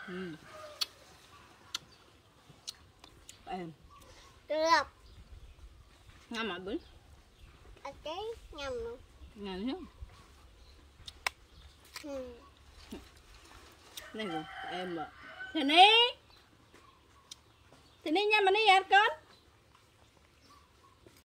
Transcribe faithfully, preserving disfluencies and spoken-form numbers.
Ừ. Em. Được. Ngon mọi bữa. Ở cái nhầm luôn. Ngon lắm. Ừ. Này rồi, em ạ. Thì đi. Thì đi nha, mình đi ăn con.